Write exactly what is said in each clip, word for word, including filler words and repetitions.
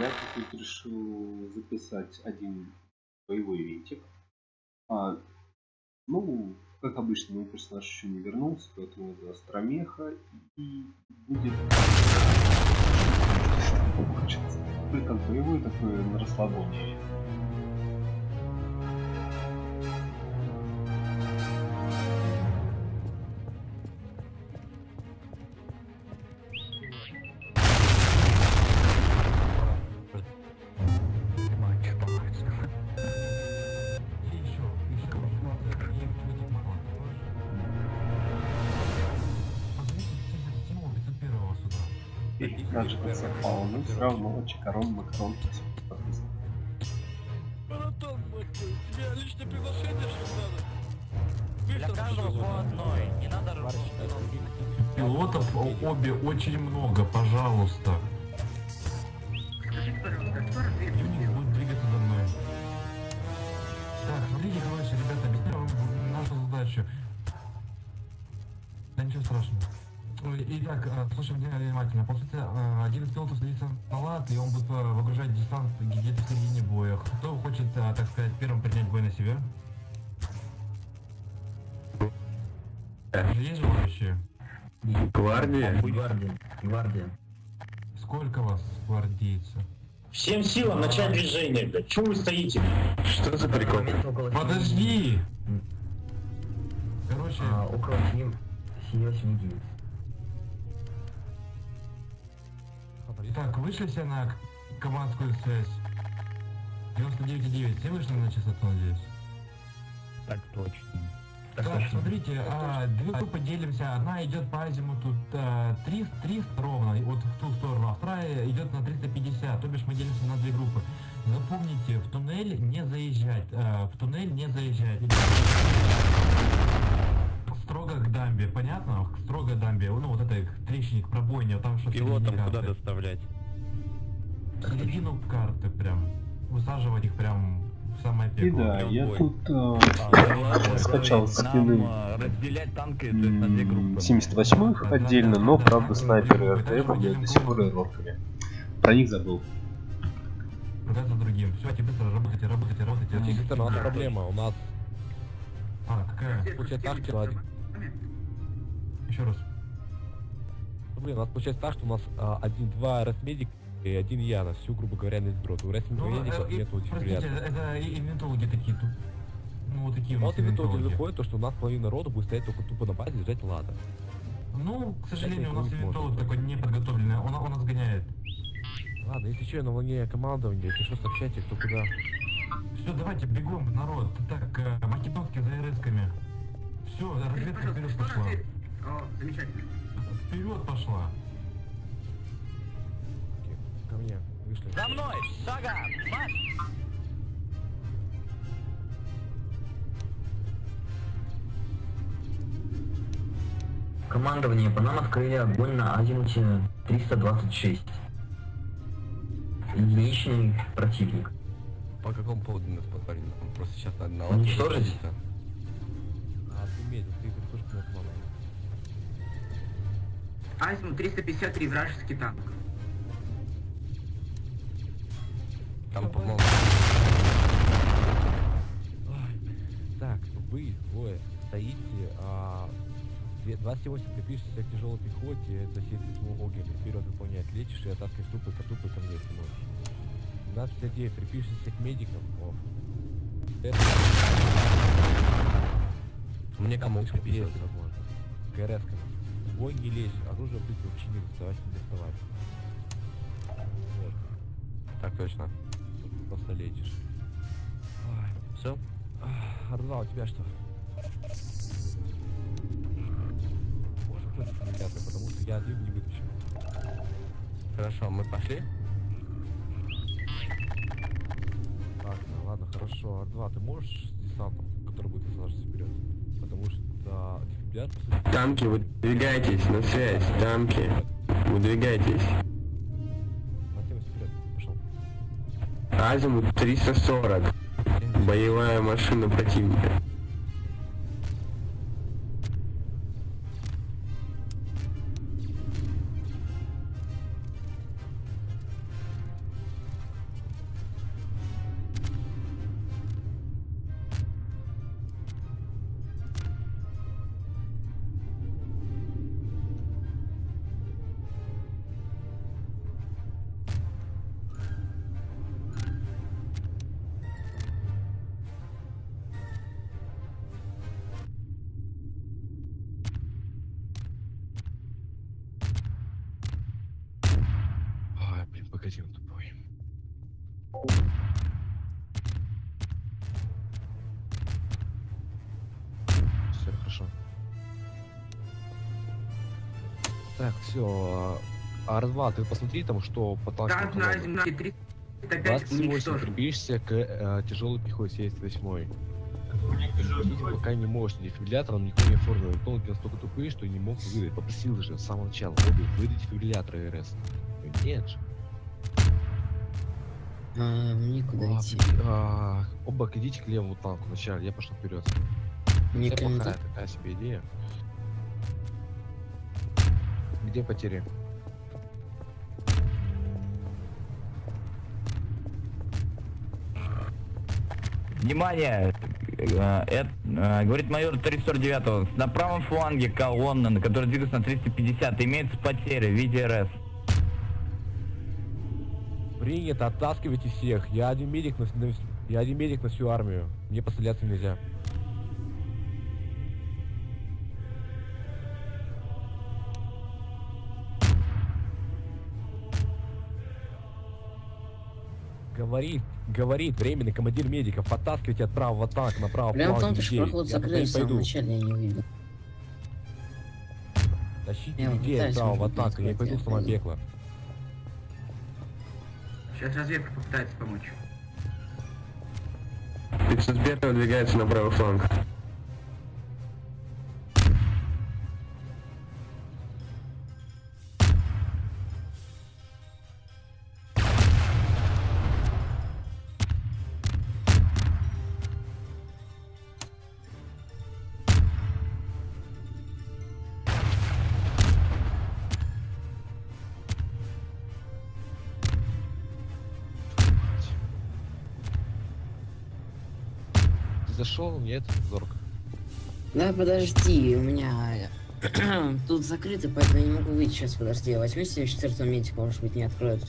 я тут решил записать один боевой винтик. А, ну, как обычно, мой персонаж еще не вернулся, поэтому это Астромеха и будет... Только боевой такой на расслабоне. Даже как совпало, но все равно чикарон макарон. Братан, тебе личное приглашение, что надо? Для каждого по одной, не надо работать. Пилотов обе очень много, пожалуйста. Юник будет двигаться за мной. Так, смотрите, короче, ребята, объясняю вам нашу задачу. Да ничего страшного. Итак, слушай меня внимательно. По сути, один из пилотов садится на лад, и он будет выгружать десант где-то в середине боя. Кто хочет, так сказать, первым принять бой на себя? Есть желающие? Гвардия? Гвардия. Гвардия. Сколько вас гвардейцев? Всем силам начать движение, блядь. Чего вы стоите? Что за прикол? Подожди! Короче... А, около семь, семь, семь, девять. Итак, вышли все на командскую связь? девяносто девять и девять. Все вышли на частоту, надеюсь? Так точно. Так, так смотрите, а, две группы делимся. Одна идет по азимуту триста, триста ровно, вот в ту сторону, а вторая идет на триста пятьдесят, то бишь мы делимся на две группы. Запомните, в туннель не заезжать, а, в туннель не заезжать. Строго к дамбе, понятно? Строго к дамбе, ну вот это трещник, пробойня, там что-то... Пилотам куда доставлять? В середину карты прям, высаживать их прям в самое пекло. И да, я бой. тут э, А, скачал скины разделять танки на две группы. семьдесят восьмых отдельно, но правда снайперы РТМ я до сих пор эрорками. Про них забыл. Вот это другим. Все, теперь быстро работайте, работайте, работайте. Это у нас проблема, у нас... А, какая? Получается так, что... Еще раз. Блин, у нас получается так, что у нас а, один-два РС-медик и один я на всю, грубо говоря, на сброд. У РС-медиков э, нету простите, дефибрилятора. это инвентологи такие тут. Ну, вот такие у нас Вот и в итоге инвентологи. выходит то, что у нас половина рода будет стоять только тупо на базе и ждать лада. Ну, к сожалению, у нас Это не инвентолог может. такой неподготовленный, он, он нас гоняет. Ладно, если что, на волне командования, если что, сообщайте, кто куда. Все, давайте бегом, народ. Так, э, македонские за РСками. Все, разведка вперед пошла. О, замечательно. Вперед пошла. Ко мне, вышли. За мной! Шага! Марш! Командование, по нам открыли огонь на азимуте триста двадцать шесть. Единичный противник. По какому поводу нас подпалили? Он просто сейчас на на Уничтожить? А, ты медик, ты притушку на команду. Азимут триста пятьдесят три, вражеский танк. Там, по-моему... Так, вы двое стоите, а... двадцать восемь припишешься к тяжелой пехоте, это семьдесят восемь огненный, вперед выполнять, лечишь и оттаскиваешь трупы по трупы ко мне, если можешь. двенадцать пятьдесят девять припишешься к медикам, о. Это... Мне кому слишком приписывать? пиздец, возможно. К РС-кам. В бой не лезь, оружие быстро вообще не доставать, не доставать. Вот. Так точно. Просто лечишь. Все? Арнал, у тебя что? Можешь кто-то коммуникацию, потому что я один не вытащу. Хорошо, мы пошли? Так, ну ладно, хорошо. Ар два, ты можешь с десантом, который будет высаживаться вперед? Потому что дефибрилятор, по сути... Танки, выдвигайтесь на связь, танки. Выдвигайтесь. Математик вперед, пошел. Азимут триста сорок. Боевая машина противника. магазин тупой. Все хорошо. Так, все. ар два, ты посмотри там, что по танку. Танк на земле триста пять двадцать восемь уничтожен. прибежишься к э, тяжелой пехоте семьдесят восьмой. Видите, пока не можешь, дефибриллятором никто не оформил. Тонки настолько тупые, что не мог выдать. Попросил же с самого начала, выдать дефибриллятор РС. Нет же. А, мне куда А, идти? а, оба идите к левому танку вначале, я пошел вперед. Мне Это прям плохая так. такая себе идея. Где потери? Внимание! Э, это, э, говорит майор триста сорок девять. На правом фланге колонна, на которой двигается на триста пятьдесят, имеется потеря в виде РС. Принято, оттаскивайте всех. Я один медик на, на- я один медик на всю армию. Мне постреляться нельзя. Говорит, говорит временный командир медиков, подтаскивайте от правого танка на правый Прям в фланг том-то, что людей. проход Я туда закрыли не в самом пойду. начале, я не увидел. Тащите Я людей от пытаюсь, правого может быть, танка, я не пойду в открыть, я самопекло. Сейчас разведка попытается помочь. пятьсот пять выдвигается на правый фланг. Ты зашел? Нет? Зорг. Да, подожди, у меня тут закрыто, поэтому я не могу выйти. Сейчас, подожди, я возьму семьдесят четвёртого медика, может быть, не откроют.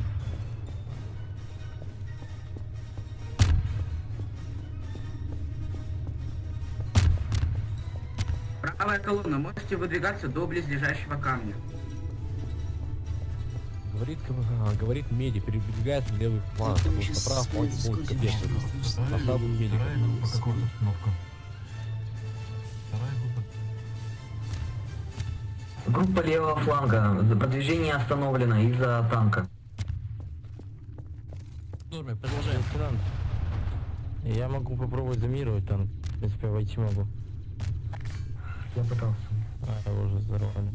Правая колонна, можете выдвигаться до близлежащего камня. Говорит, а, говорит медик, передвигается на левый фланг. там Вот щас на правый фланг сквозь- полный сквозь- капец. сквозь- Поставил медика. Вторая группа, какая установка? Вторая группа. Группа левого фланга. За продвижение остановлено из-за танка. Норме, продолжаем. Я могу попробовать заминировать там. В принципе, войти могу. Я пытался. А, его уже взорвали.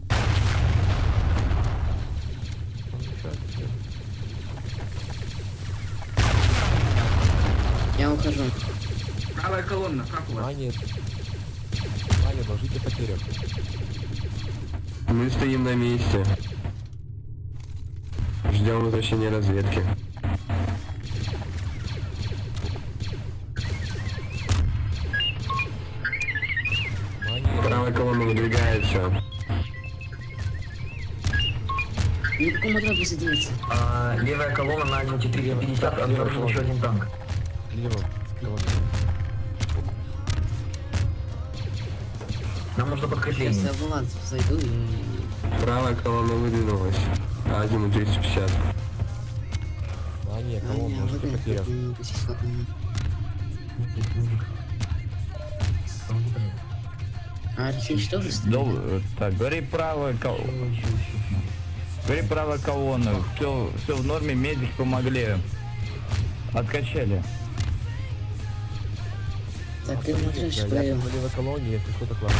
Я ухожу. Правая колонна, как у вас? Ваня, Ваня, доложите потерю. Мы стоим на месте. Ждем возвращения разведки. Ваня, Правая колонна выдвигается. Ни к какому отряду присоединиться. А, левая колонна на один триста пятьдесят, обнаружен еще один танк. лево. колонна. Нам нужно Сейчас подкрепление. я в Влад зайду и... Правая колонна выдвинулась. Азимут триста пятьдесят. Ваня, А, колонна, не, доложите вот потерю. это, м, здесь вот, м. А Архич тоже стоит? Дол- Так, говори правая колонна. Говори правая колонна. Все, все в норме, медики помогли. Откачали. Так, ты мне трэш Я проверил. на левой колонне, если кто-то класс.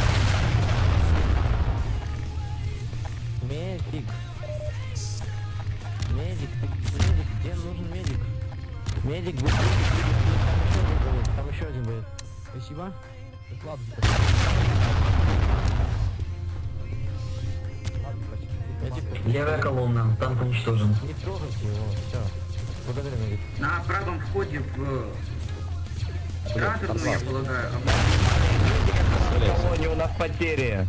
Медик. Медик, ты- медик, где нужен медик? Медик, быстрее, быстрее, там еще один будет, там еще один будет. Спасибо. Так, ладно, Медик, Левая колонна. Танк уничтожен. не трогайте его, все. Благодарю, медик. На правом входе в транспортную, я полагаю, В колонне у нас потери.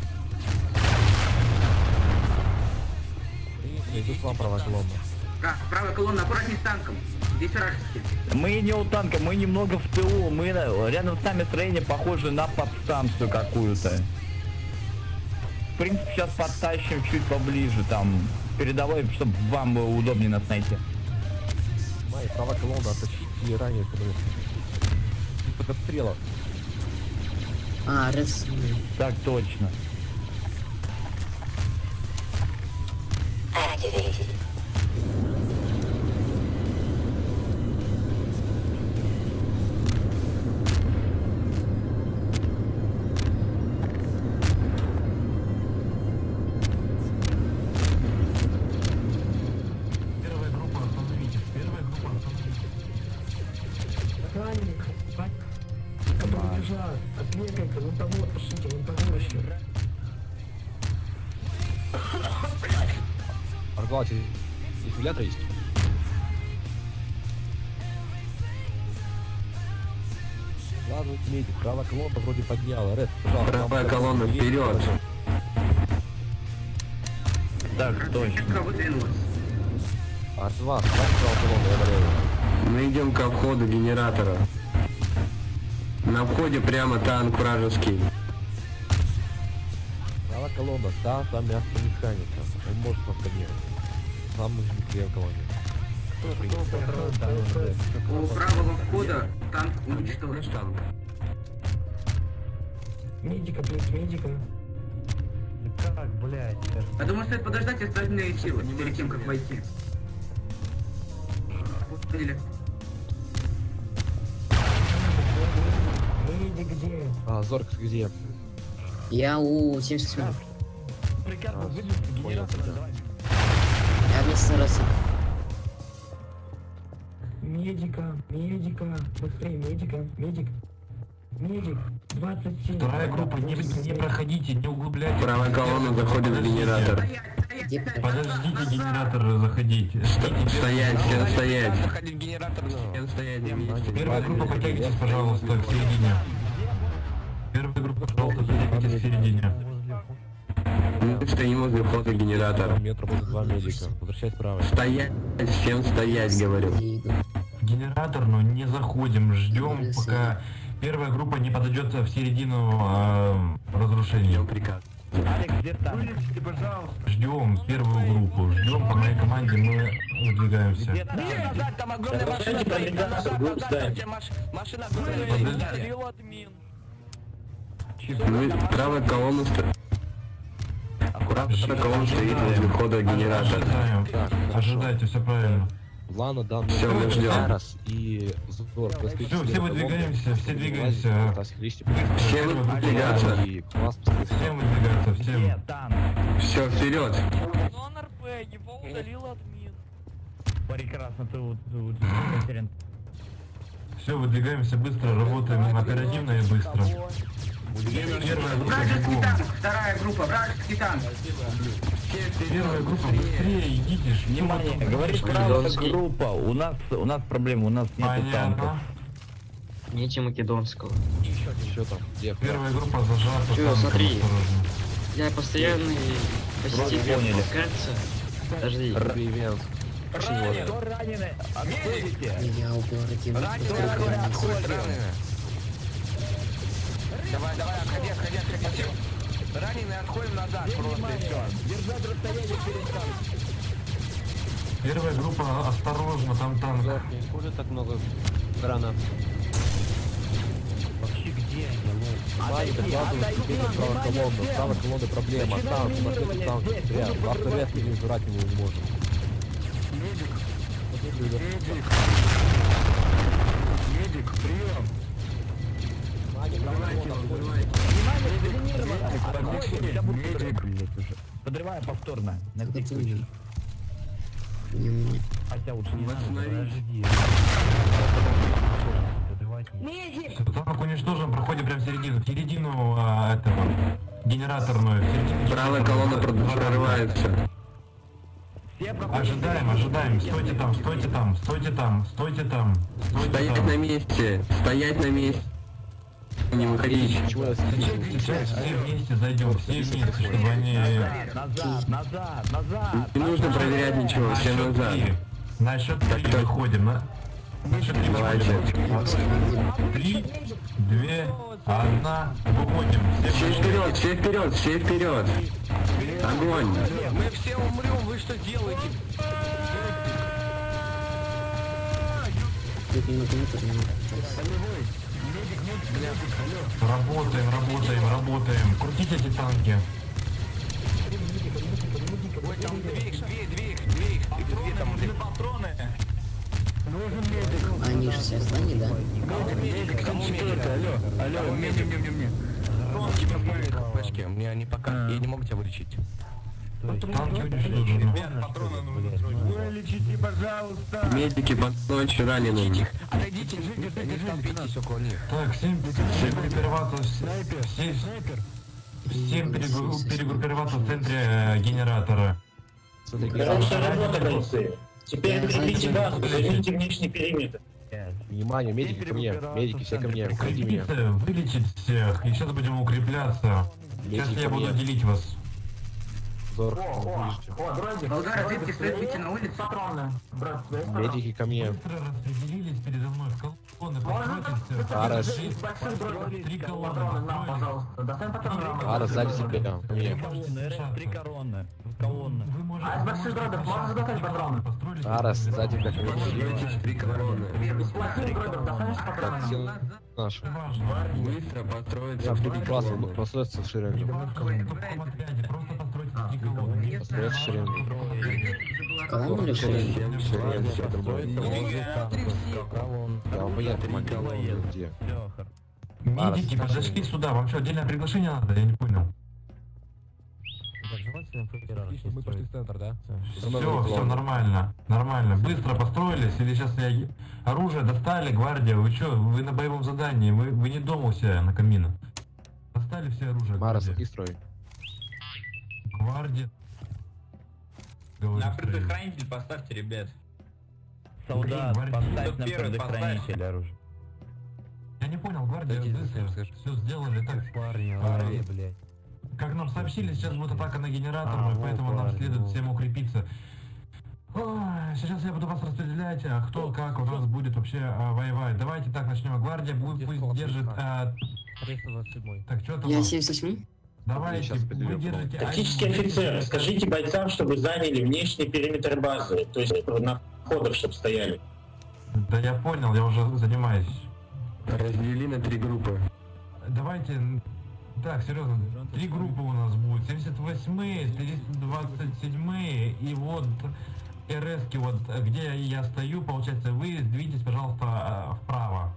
Я иду к вам, правая колонна. Да, правая колонна, аккуратней с танком. Здесь вражеский. Мы не у танка, мы немного в тылу, мы на- рядом с нами строение похоже на подстанцию какую-то. В принципе, сейчас подтащим чуть поближе, там, передовой, чтобы вам было удобнее нас найти. Внимание, правая колонна, оттащите ранее под обстрелом. А, раз. Так точно. Первая группа, остановитесь. Первая группа, остановитесь. Охранник, который бежал, отвлекайте, вон того, пишите, вон того еще. Аргуате, дефибриллятор есть? Ладно, медик, правая колонна вроде подняла. Ред, пожалуйста. Правая колонна вперед. Так точно. Выдвинулась. Ар-два, правая колонна, я болею. Мы идем ко входу генератора. На входе прямо танк вражеский. Правая колонна, да, там автомеханика. Он может нас поднять. Сам мы же в колонне. У правого входа танк уничтожен. Танк. Медика, плюс медика. Как, блядь? Я думаю, стоит подождать остальные силы перед тем, как войти. Поняли? Медик где? А, Зоркс где? Я у семьдесят минут. Приказ А, выйдет генератор, понял, давай. Я вместо раз. Медика, медика, быстрее, медика, медик. Медик, двадцать семь. Вторая группа, не, не проходите, не углубляйте. Правая колонна заходит в генератор. Где? Подождите генератор заходить. Стоять, всем стоять. Заходить в генератор, Всем стоять на месте. Первая группа, подтягивайтесь, пожалуйста, к середине. Первая группа, пожалуйста, подтягивайтесь к середине. Мы стоим возле входа генератора. Метр будет два медика. Возвращайся правой. Стоять, всем стоять, говорю. В генератор, но не заходим, ждем, пока первая группа не подойдет в середину э, разрушения. Ждем приказ. Алекс, где там? Вылезьте, пожалуйста. Ждем первую группу, ждем по моей команде, мы выдвигаемся. Где там? Назад, там огромная машина стоит. Назад, назад, там где маш- машина Подожди. Мы правая колонна стоит. Правая колонна стоит возле входа генератора. Ожидаем. Ожидайте, все правильно. Лана, да, Всё, мы ждем. Ярос и Зор. Все, все выдвигаемся, все двигаемся. Все выдвигаться. И класс, Всем выдвигаться, Где всем. танк? Все, вперед. Зон РП, его удалил админ. Прекрасно, ты вот потерян. Все, выдвигаемся быстро, работаем оперативно и быстро. Первая группа Вражеский бегом. танк. Вторая группа. Вражеский танк. Первая группа, быстрее идите. ж- Внимание, говорит правая группа. У нас, у нас проблема, у нас нет танков. Понятно. Нете Македонского. Еще там, где? Первая группа зажата. Чё, танком, смотри. осторожно. Я постоянный посетитель поняли. подкаста. Подожди. Ивент. Ранены, кто ранены? Отходите. Я у городе. Раненые, отходим, отходим. Давай, давай, отходи, отходи, отходи. Раненые, отходим назад, просто и все. Держать расстояние перед танком. Первая группа, осторожно, там танк. Зор, не используй так много гранат. Вообще где они? Ваня, докладывай, теперь правая колонна. Правая колонна проблема. Танк, смотрите, танк застрял. Авторез не убирать его не можем. Медик, прием. Подрываю повторно. На Это всякий ты. случай. Не- Хотя лучше не надо. Подожди. Подрывать не- Всё, танк уничтожен, проходим прям в середину. В середину а, этого генераторную. в середину Правая колонна генератора. прорывается. Все проходят. Ожидаем, ожидаем. Стойте там, стойте там, стойте там, стойте там. Стойте Стоять там. на месте. Стоять на месте. Не выходить. Чего я Сейчас все вместе зайдем, все вместе, чтобы они... Назад, назад, назад. Не нужно проверять ничего, всем На счет назад. три. На счет три так. выходим. На, на счет три Давайте. выходим. Три, две, одна. Выходим. Все Все вышли. вперед, все вперед, все вперед. Огонь. Мы все умрем, вы что делаете? Тут немного не тоже немного. Работаем, работаем, работаем. Крутите эти танки. Они же все слони, да? Алло, алло, мне, мне, мне, мне. Пачки, мне не пока, я не могу тебя вылечить. Танки уничтожены. Вылечите, пожалуйста. Медики, подночь раненым. Отойдите, не столбитесь около них. Так, всем перегруппироваться, все, всем перегру- перегруппироваться в центре э, генератора. Хорошая работа, бойцы. Теперь крепите базу, займите внешний периметр. Внимание, медики ко мне, медики все ко мне, уходи меня. Укрепиться, вылечить всех, и сейчас будем укрепляться. Сейчас Медики я ко буду мне. делить вас. Зор. Болгар, ответьте, стоит выйти на улицу. Медики ко мне. Быстро распределились передо мной в колонны, постройтесь. Арес. Три колонны, построились. Арес, сзади себя, ко мне. Три колонны. Колонны. Вы можете... А, с больших дробов, можно задать патроны. Построились. Арес, сзади тебя, ко мне. Три колонны. Так, все наши. Быстро построиться. Я буду классно, построиться в шеренгу. Просто постройтесь три колонны. Построиться в шеренгу. Колонну или шеренгу? Да, понятно, могу. Где? Медики подошли сюда, вам что, отдельное приглашение надо? Я не понял. Мы пошли в центр, да? Все, все нормально, нормально. Быстро построились, или сейчас я... Оружие достали, гвардия, вы что, вы на боевом задании, вы, вы не дома у себя на каминах. Достали все оружие. Марас, гвардия. какие строй? Гвардия. На предохранитель поставьте, ребят. Солдат, Гвардия. поставь на предохранитель оружие. Я не понял, гвардия, быстро все сделали так. Парни, А, блядь. Как нам сообщили, сейчас будет атака на генератор, а, поэтому вот, нам парень, следует вот. всем укрепиться. Ой, сейчас я буду вас распределять, а кто как у нас будет вообще а, воевать. Давайте так начнем. Гвардия будет, пусть держит... А... Так, что там? Я семьдесят восемь. Давайте, вы держите... Тактический офицер, скажите бойцам, чтобы заняли внешний периметр базы, то есть на входах, чтобы стояли. Да я понял, я уже занимаюсь. Раздели на три группы. Давайте... Так, серьезно, три группы у нас будет. семьдесят восьмые, двадцать седьмые и вот РСки, вот где я стою, получается, вы сдвиньтесь, пожалуйста, вправо.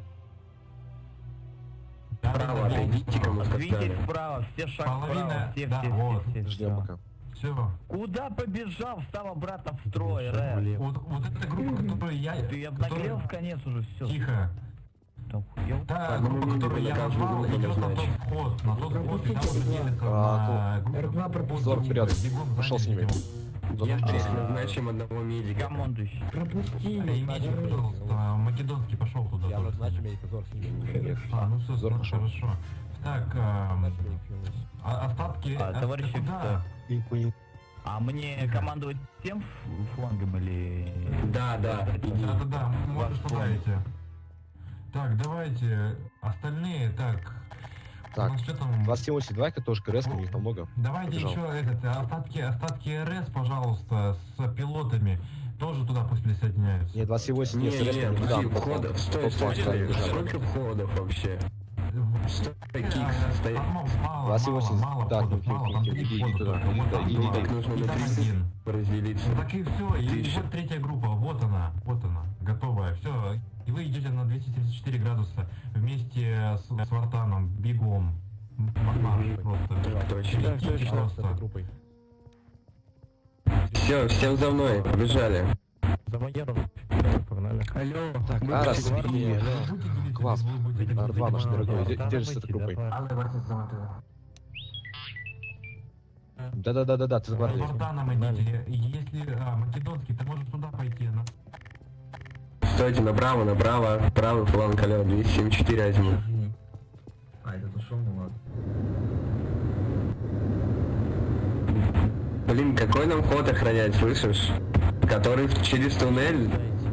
Вправо, отойдите, кому Двигайтесь вправо, все шаг Половина, вправо, все, да, все, вот. все, все, Ждем пока. Все. Куда побежал? Встал обратно в строй, Рэд. Вот, вот эта группа, которую я... Ты обнаглел в конец уже, все. Тихо. Та группа, которую я назвал, идет на тот вход. На тот вход, и там уже делится на группу. Зор вперед. Пошел с ними. Я назначим одного медика. Командующий. Пропусти. Медик, пожалуйста. Македонский пошел туда. Я назначу медика, Зор с ними. А, ну все, Зор пошел. хорошо. Так, остатки... А, товарищ офицер. Понял. А мне командовать тем флангом или... Да, да. Да-да-да, можешь добавите. Так, давайте остальные, так. Так, у нас что там? двадцать семь восемь, давай-ка тоже КРС, у них помога. Давайте Побежал. еще этот, остатки, остатки РС, пожалуйста, с пилотами. Тоже туда пусть присоединяются. Нет, двадцать семь восемь, Не, нет, не, КРС, не, не дам. входов, стой, стой, стой, сколько входов вообще? Таких стоит. Мало, двадцать мало, восемь, мало так, входов, ну, мало, иди, там иди, три иди входа туда, только, иди вот туда, там иди, два. иди туда. Нужно И на там тридцать один. разделиться. Так и все, и Тише. вот третья группа, вот она, вот она, готовая, все. И вы идете на двести тридцать четыре градуса вместе с, с Вартаном, бегом. Марш просто. Так точно. Летите просто. Все, всем за мной, побежали. За майором. Погнали. Алло, Так, мы Арас, почти иди. гвардия. Класс. Ар два, наш дорогой, де- держи с этой группой. Да-да-да-да-да, ты с С гвардией. Вартаном идите. Если а, македонский, ты можешь туда пойти. На... Стойте направо, направо, правый фланг, алло, двести семьдесят четыре азимут. А, это ушел, ну ладно. Блин, какой нам ход охранять, слышишь? Который через туннель?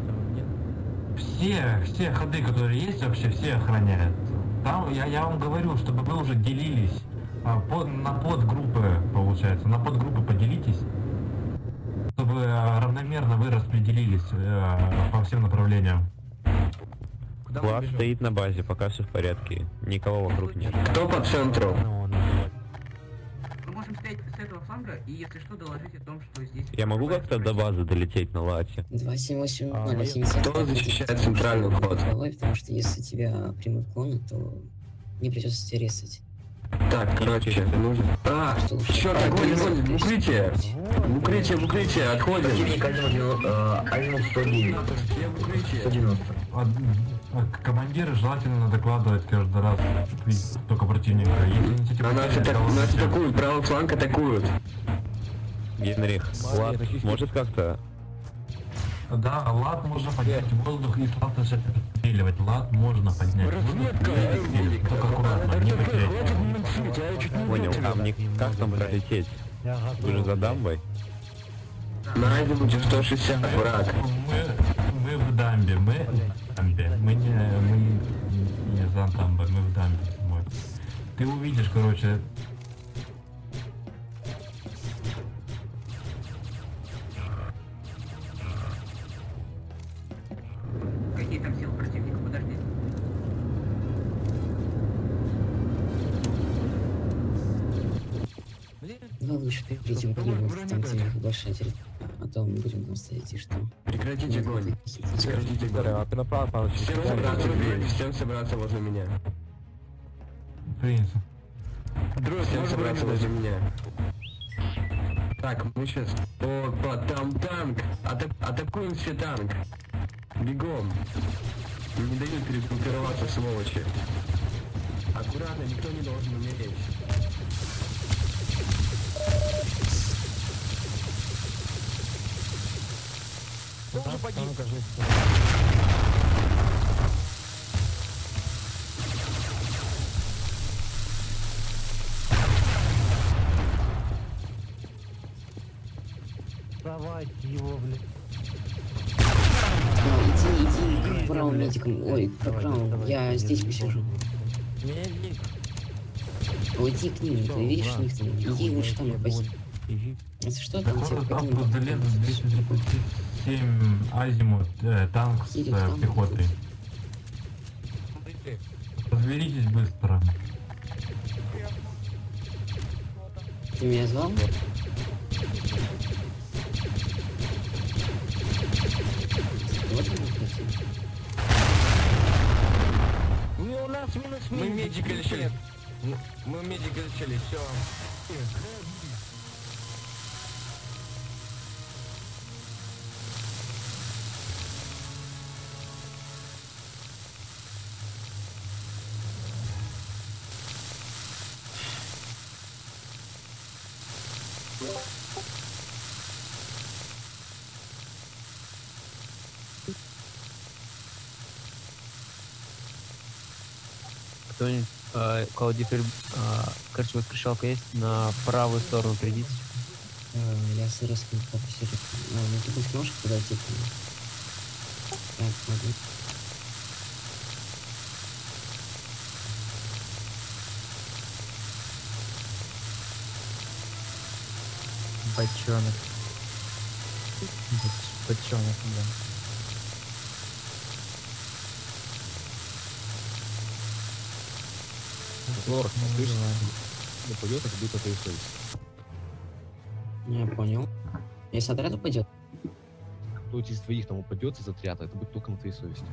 Все, все ходы, которые есть, вообще все охраняют. Там, я, я вам говорю, чтобы вы уже делились а, под, на подгруппы, получается, на подгруппы поделитесь, чтобы а, равномерно вы распределились а, по всем направлениям. Куда мы Влад бежим? стоит на базе, пока все в порядке. Никого вокруг нет. Кто по центру? Мы можем стоять с этого фланга и, если что, доложить о том, что здесь... Я могу как-то до базы долететь на лате? два семь восемь А, ноль я- семьдесят. Кто защищает центральный вход? Потому что если тебя примут клоны, то не придется тебя резать. Так, короче, нужно... А, Что лучше? черт, огонь, огонь, в укрытие! В укрытие, в укрытие, отходим! Азимут сто девять. Я в укрытие. сто девяносто. А, а, командиры желательно надо докладывать каждый раз, видеть только противника. Если не хотите А нас, потерять, атак- то нас лучше. атакуют, правый фланг атакуют. Генрих, Влад, может как-то... Да, лад можно поднять в воздух и сразу начать отстреливать. Лад можно поднять в воздух и отстреливать. Только аккуратно, не потерять. Понял, а мне как там пролететь? Вы же за дамбой? На Азимуте сто шестьдесят, враг. Мы, мы в дамбе, мы в дамбе. Мы не, мы не за дамбой, мы в дамбе. Мой. Ты увидишь, короче, Какие там силы противника? Подожди. Давай лучше перейдем к нему, там где большая территория. А то мы будем там стоять и что? Прекратите огонь. Прекратите огонь. А ты направо, Павлович. Всем собраться, всем собраться возле меня. принц. Всем собраться возле меня. Так, мы сейчас... Опа, там танк! Атак- атакуем все танк! Бегом! Не дают перегруппироваться, сволочи. Аккуратно, никто не должен умереть. Тоже погиб. Давайте его, блин. Иди, иди к правым медикам. Ой, к правым. Я здесь посижу. Медик. Уйди к ним, ты видишь них там? Иди лучше там пози. Если что, там тебе Там покинут. залез двести тридцать семь азимут, э, танк с Едет э, там. пехотой. Разберитесь быстро. Ты меня звал? Вот он, кстати. Ну, у нас минус Мы медика лечили. Мы- Мы медика лечили, все. Кто-нибудь, э, у кого теперь, э, короче, воскрешалка есть, на правую сторону придите. Э, Я с резким фокусирую. Ну, ты хоть можешь подойти к нему? Так, могу. Бочонок. Бочонок, да. Лорак, слышишь? Не пойдет, это будет твоя совесть. Я понял. Если отряд упадет, Кто из твоих там упадет из отряда, это будет только на твоей совести.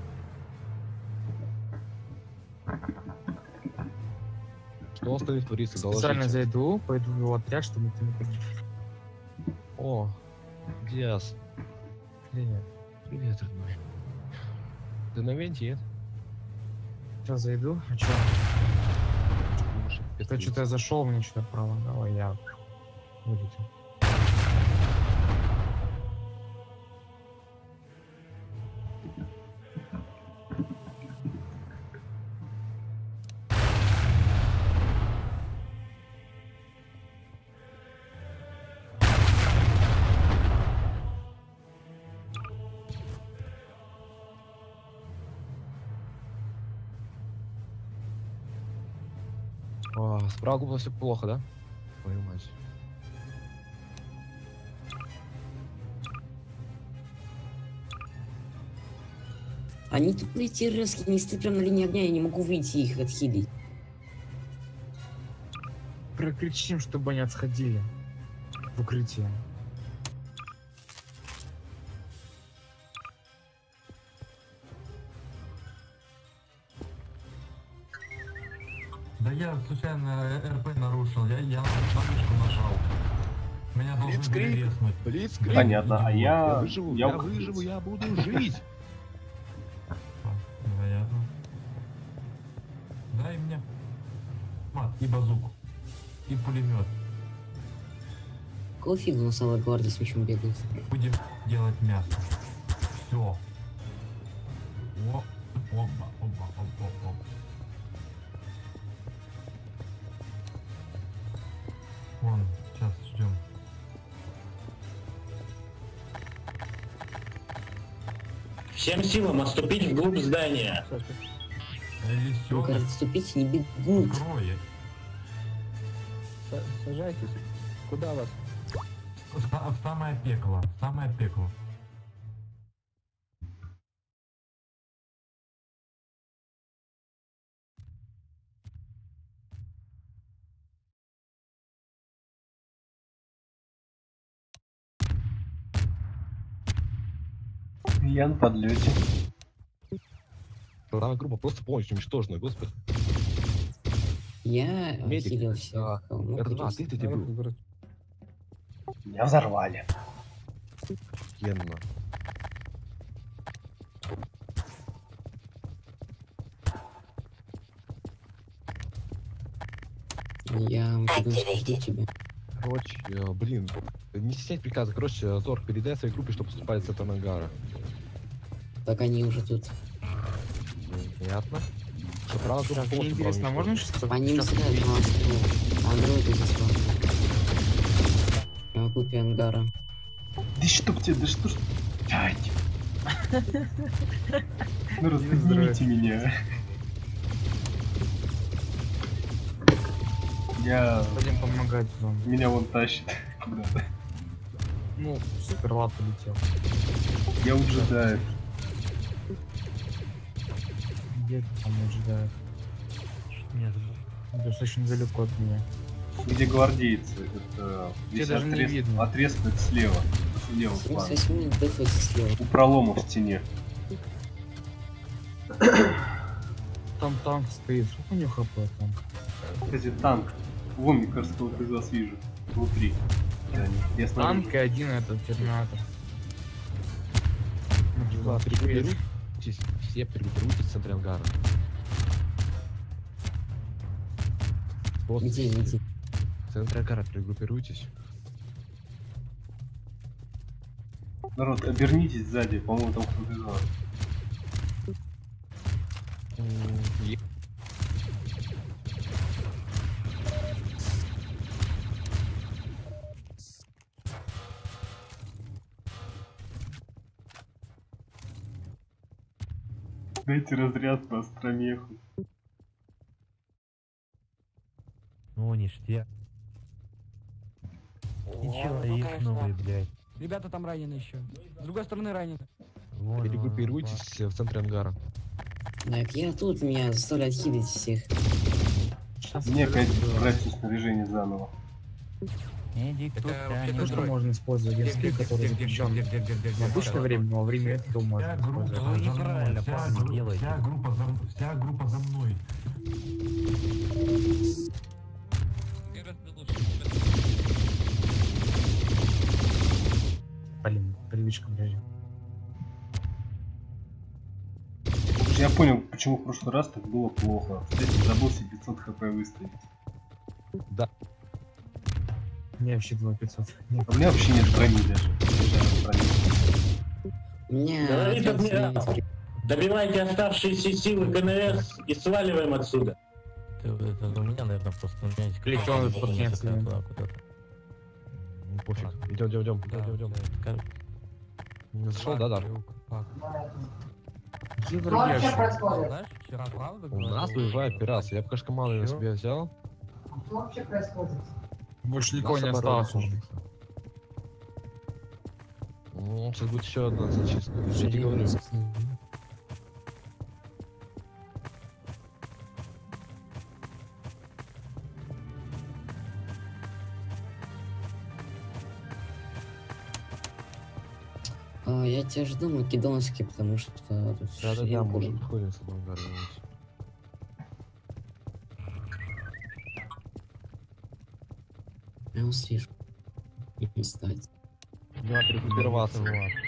Что остальных творится? Специально Доложите. зайду, пойду в его отряд, чтобы ты не погиб. О, Диас. Привет. Привет, родной. Ты на венте, нет? Сейчас зайду, а чё? Ты что-то я зашел, мне что-то пролагало, я вылетел. О, справа было все плохо, да? Твою мать. а Они тупые террористы, не стоят прям на линии огня, я не могу выйти их отхилить. Прокричим, чтобы они отходили в укрытие. Да я случайно РП нарушил, я, я на мышку нажал. Меня должны были резнуть. Блицкриг. Понятно, а я... Я выживу, я я выживу, я буду жить. Понятно. Дай мне мат и базуку. И пулемет. Какого фига на самой гвардии с мечом бегает? Будем делать мясо. Все. О, опа, опа, опа, опа. Вон, сейчас ждем. Всем силам отступить вглубь здания. Ну, кажется, отступить не бегут. Сажайтесь. Куда вас? В, в самое пекло, в самое пекло. Я на подлете. Вторая группа просто полностью уничтожена, господи. Я Медик. хилил всех. Ну, эр два, ты ты был. Меня взорвали. Офигенно. Я жду тебя. Короче, э, блин, не стеснять приказа. Короче, Зорг, передай своей группе, чтобы поступали с этого ангара. Так они уже тут. Понятно. Что, правда, группа Мне полностью интересно, а была можно уничтожена. сейчас... Они мстят на нас. Андроиды заслали. Прямо в купе ангара. Да чтоб тебе, да что ж... Ай. Ну разгоните меня. Я... Пойдем помогать вам. Меня вон тащит куда-то. Ну, суперлап полетел. Я уджидаю. Где ты там уджидает? Нет. Достаточно далеко от меня. Где гвардейцы? Это Тебе весь даже не отрез... видно. отрезок это слева. Слева план. семьдесят восемь дефается слева. У пролома в стене. Там танк стоит. Сколько у него хп там? Кстати, танк. Вон, мне кажется, вот из вас вижу. Внутри. Я смотрю. Танк и один этот терминатор. Да, перегруппируйтесь, все перегруппируйтесь в центре ангара. Просто Где, все. где? В центре ангара перегруппируйтесь. Народ, обернитесь сзади, по-моему, там кто-то из вас. Дайте разряд по астромеху. Ну, ништяк. И человек новый, блядь. Ребята там ранены еще. С другой стороны ранены. Вон, Перегруппируйтесь в центре ангара. Так, я тут, меня заставляют хилить всех. Мне опять брать все снаряжение заново. Медик тут То, что можно использовать геймскрипт, который запрещен в обычное время, но во время этого можно использовать. неправильно, парни, делайте. Вся группа за, вся группа за мной. Блин, привычка, блядь. Я понял, почему в прошлый раз так было плохо. Кстати, забыл себе пятьсот хп выставить. Да. У меня вообще два пятьсот. Нет. А у меня вообще нет брони даже. У меня... Говорит адмирал. Добивайте оставшиеся силы КНС и сваливаем отсюда. Это, это у меня, наверное, просто у меня есть Клич он какая-то из-под такая немца. туда, куда-то. Ну, пофиг. Идем, идем, идем. Да, идем, идем. да, Не зашел, да, да. Где Что враги вообще аж? происходит? Знаешь, вчера правда У говорил? нас выезжает операция. Я пока что команду на Чё? себя взял. Что вообще происходит? Больше никого не Нас оборона осталось уже. комплекса. Ну, сейчас будет еще одна зачистка. Я тебе говорю. А, я тебя жду македонский, потому что тут Да, да, да, ширинку- может, выходим с одного города. Я вас вижу. Не стать. Да, перегруппироваться.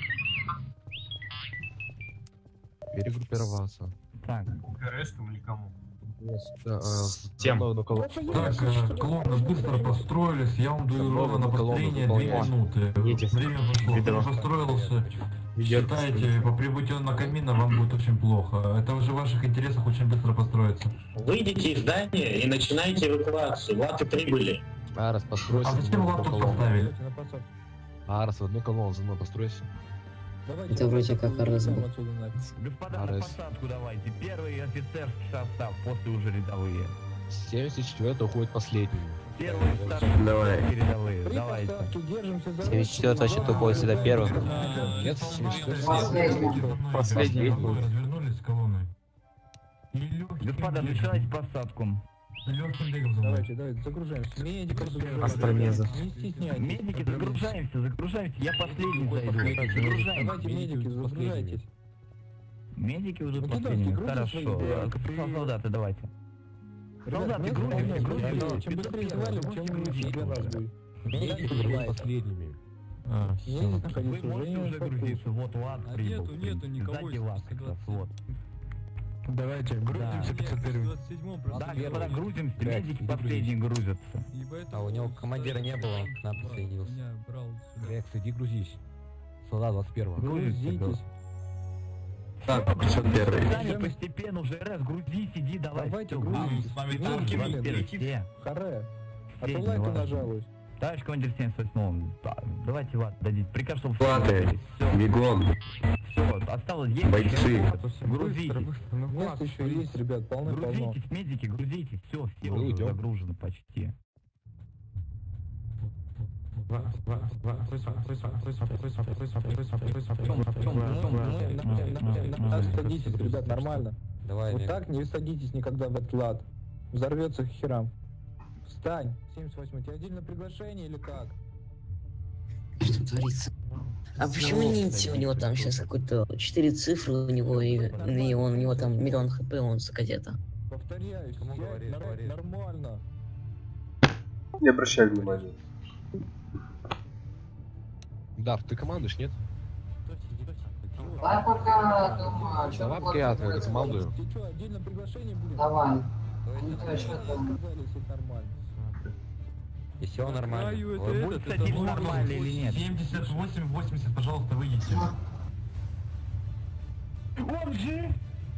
Перегруппироваться. Так. КРС-кам или кому? Да, э, Тем. на- на коло- Так, э, колонны быстро построились, я вам даю ровно на Колонну построение две выполняем. минуты. Видите? Время пошло. Видно. Кто построился, Ведет. считайте, по прибытию на камина вам будет очень плохо. Это уже в ваших интересах очень быстро построиться. Выйдите из здания и начинайте эвакуацию. Латы прибыли. Арас, постройся. А зачем в лад одну тут колонну. поставили? Арас, в одну колонну за мной постройся. Это вроде как РСБ. Господа, на Арес. посадку давайте. Первый офицерский состав, после уже рядовые. семьдесят четвёртый уходит последний. Первый, второй, Давай. рядовые. Давайте. семьдесят четвёртый вообще-то уходит всегда первым. Нет, семьдесят четвёртый. Последний. Последний. Вы развернулись с колонной. И легким Господа, бегом. начинайте посадку. Легким бегом за мной. Давайте, давайте, загружаемся. Медиков загружаем. Астромеза. Не стесняйтесь. Медики, загружаемся, загружаемся. Я последний зайду. Загружаемся. Давайте, медики, загружайтесь. Медики уже Македонский, последние. грузим Хорошо. свои, А, да. капитан, солдаты, давайте. Ребят, Солдаты, место грузимся, полно, грузимся. грузимся. Чем быстрее свалим, тем лучше для нас будет. Медики будут последними. А, Едет Вы находиться уже можете уже не грузиться. Вот лад А прибыл. нету, нету никого Сзади лад как раз, вот. Давайте, грузимся пятьдесят первый. Да, господа, грузимся, медики последние грузятся. А у него командира не было, он к нам присоединился. Рекс, иди грузись. Солдат двадцать первого. Грузитесь. Так, пятьдесят первый. Сами постепенно уже раз грузись, иди, давай. Давайте, всё, грузимся. с вами Медики, танки, медики. все. Харе. А Все, то лайку ладно. нажалуюсь. Товарищ командир семьдесят восьмого, да, давайте лад дадите. Приказ, чтобы Латы. все, Бегом. все, осталось есть. Бойцы. Грузитесь. Место еще есть, ребят, полно-полно. Грузитесь, медики, грузитесь, все, все Ну, уже идем. загружено почти. Так садитесь, ребят, нормально. Давай, Вот Олег. так не садитесь никогда в этот лад. Взорвется к херам. Встань. семьдесят восемь, у тебя отдельное приглашение или как? Что творится? А почему Нинти у него там сейчас какой-то четыре цифры у него и, и он у него там миллион хп, он за кадета. Повторяюсь, Кому сядь, говоришь, нар- говоришь? нормально. Не обращай внимания. Дар, ты командуешь, нет? Я пока думаю, что Давай, приятно, я командую. Ты что, отдельное приглашение будет? Давай. Ну, Ну, ты что там? сказали, если нормально. И все нормально. Знаю, это Вы этот, будете это садиться норма. нормально или нет? семьдесят восемь восемьдесят, пожалуйста, выйдите. Он жив!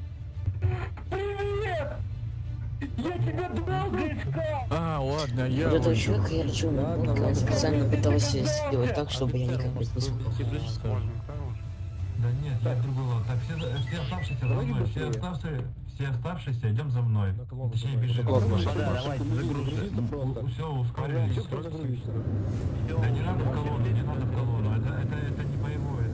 Привет! Я тебя долго искал! А, ладно, я... Вот этого человека я лечу, он специально пытался сделать так, чтобы я никак не смог. Да нет, я другой лад. Так, все, все оставшиеся за мной, все оставшиеся, все оставшиеся, идем за мной. Точнее, бежим. Господа, давайте загрузим. Все, ускорились. Все, кто загрузится. Да не надо в колонну, не надо в колонну. Это, это, это не боевое.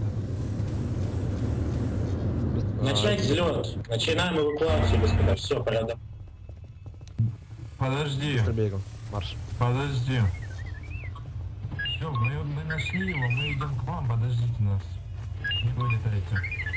Это... Начать взлет. Начинаем эвакуацию, господа. Все, порядок. Подожди, Быстро бегом. Марш. подожди. Все, мы, мы нашли его, мы идем к вам, подождите нас. Не вылетайте.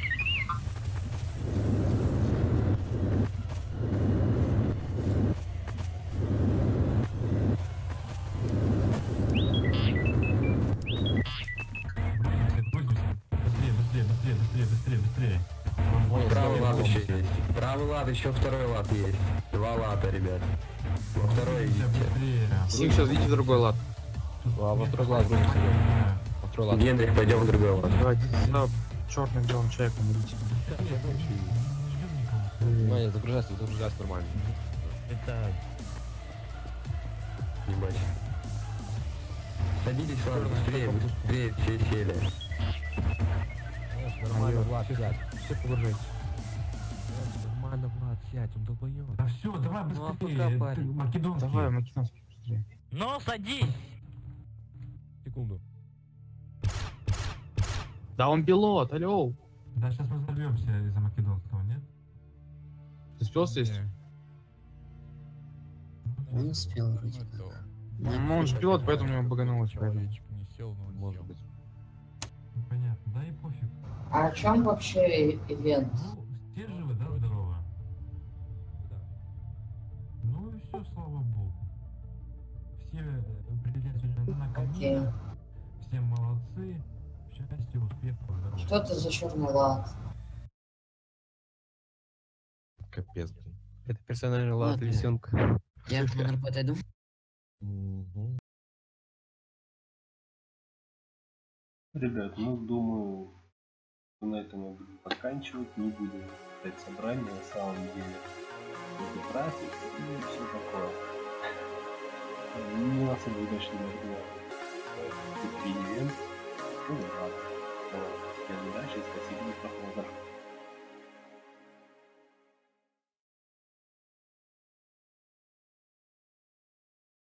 Грузимся, грузимся. Быстрее, быстрее, быстрее, быстрее, быстрее, быстрее. Правый лад еще есть. Правый лад, еще второй лад есть. Два лада, ребят. Во второй Грузимся идите. быстрее. Сим, сейчас идите в другой лад. А во второй лад грузимся. Во второй лад. Генрих, пойдем в другой лад. Давайте за черным белым человеком идите. Ну, не, загружайся, загружайся нормально. Это... Ебать. Садитесь, ладно, быстрее, быстрее, все сели. Нормально, Влад, сядь. Все погружайтесь. Нормально, Влад, сядь, он долбоёб. Да все, давай Ну, а быстрее, пока, ты парень. македонский. Давай, македонский, быстрее. Ну, садись! Секунду. Да он пилот, алло. Да, сейчас мы взорвемся из-за македонского, нет? Ты успел сесть? Не успел вроде как. Ну, он же пилот, поэтому его багануло. Человечек не сел, но он Может сел. быть. Непонятно, да и пофиг. А о чем вообще ивент? Все живы, да, здорово? Ну и все, слава богу. Все прилетели сегодня на камин. Все молодцы. Счастья, успехов, здоровья. Что это за черный лад? Капец, блин. Это персональный лад Ладно. лисенка. Я к Монар подойду. Мгм. Ребят, ну думаю, что на этом мы будем заканчивать, не будем читать собрание, на самом деле это трафик и все такое. Не особо удачно, наверное, ивент. Ну ладно, давайте, всем удачи, спасибо за просмотр.